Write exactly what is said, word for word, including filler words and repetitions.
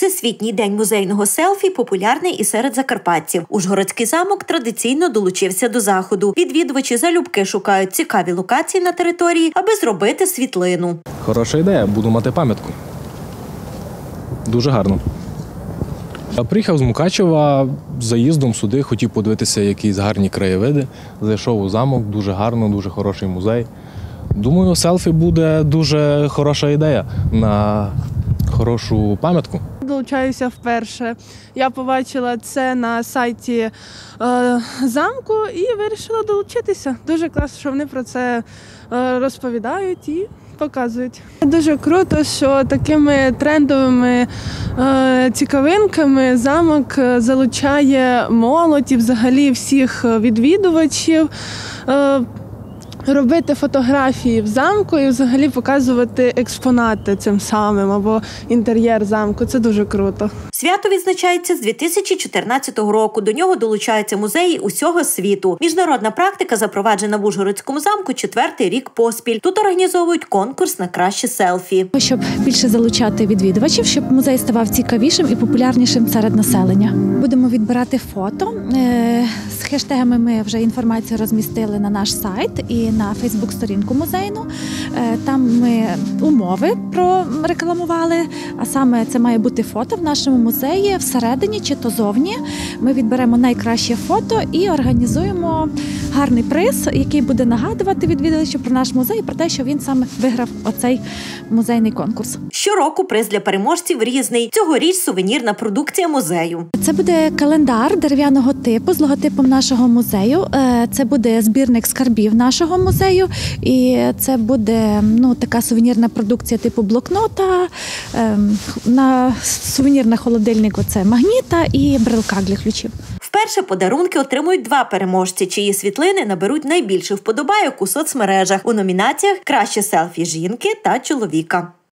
Всесвітній день музейного селфі популярний і серед закарпатців. Ужгородський замок традиційно долучився до заходу. Відвідувачі залюбки шукають цікаві локації на території, аби зробити світлину. Хороша ідея, буду мати пам'ятку. Дуже гарно. Я приїхав з Мукачева заїздом сюди, хотів подивитися якісь гарні краєвиди. Зайшов у замок, дуже гарно, дуже хороший музей. Думаю, селфі буде дуже хороша ідея на хорошу пам'ятку. Долучаюся вперше. Я побачила це на сайті е, замку і вирішила долучитися. Дуже класно, що вони про це е, розповідають і показують. Дуже круто, що такими трендовими е, цікавинками замок залучає молодь і взагалі всіх відвідувачів. Е, Робити фотографії в замку і взагалі показувати експонати цим самим або інтер'єр замку. Це дуже круто. Свято відзначається з дві тисячі чотирнадцятого року. До нього долучаються музеї усього світу. Міжнародна практика запроваджена в Ужгородському замку четвертий рік поспіль. Тут організовують конкурс на краще селфі. Щоб більше залучати відвідувачів, щоб музей ставав цікавішим і популярнішим серед населення. Будемо відбирати фото. З хештегами ми вже інформацію розмістили на наш сайт і на фейсбук-сторінку музейну. Там ми умови прорекламували, а саме це має бути фото в нашому музеї всередині чи то зовні. Ми відберемо найкраще фото і організуємо гарний приз, який буде нагадувати відвідувачів про наш музей і про те, що він саме виграв оцей музейний конкурс. Щороку приз для переможців різний. Цьогоріч сувенірна продукція музею. Це буде календар дерев'яного типу з логотипом нашого музею. Це буде збірник скарбів нашого музею. І це буде ну, така сувенірна продукція типу блокнота. На сувенір на холодильнику це магніта і брелка для ключів. Вперше подарунки отримують два переможці, чиї світлини наберуть найбільше вподобайок у соцмережах у номінаціях «Краще селфі жінки» та «Чоловіка».